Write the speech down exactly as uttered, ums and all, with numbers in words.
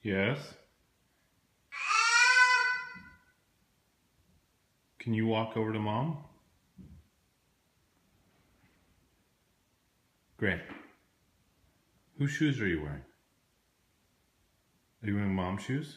Yes? Can you walk over to Mom? Great. Whose shoes are you wearing? Are you wearing Mom's shoes?